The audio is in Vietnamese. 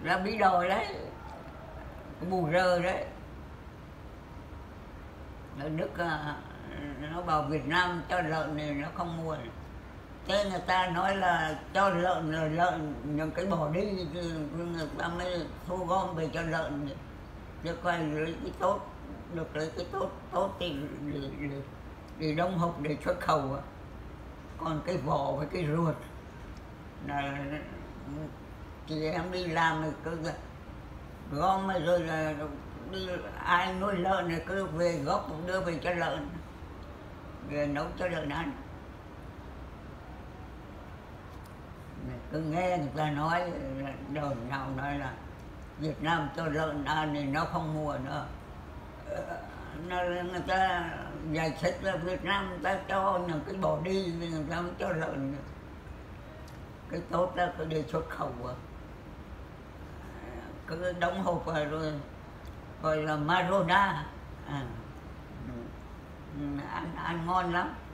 là bị đòi đấy, bù rơ đấy. Đức nó bảo Việt Nam cho lợn này nó không mua. Thế người ta nói là cho lợn là lợn, những cái bỏ đi người ta mới thu gom về cho lợn, được coi lấy cái tốt, được lấy cái tốt thì để đông hộp để xuất khẩu. Còn cái vỏ với cái ruột là chị em đi làm thì cứ gom rồi là đi, ai nuôi lợn thì cứ về gốc đưa về cho lợn, về nấu cho lợn ăn. Cứ nghe người ta nói, đời nào nói là Việt Nam cho lợn ăn thì nó không mua nữa. Người ta giải thích là Việt Nam người ta cho những cái bỏ đi, người ta mới cho lợn. Cái tốt đó cứ đi xuất khẩu, cứ đóng hộp rồi gọi là Marona, ăn ngon lắm.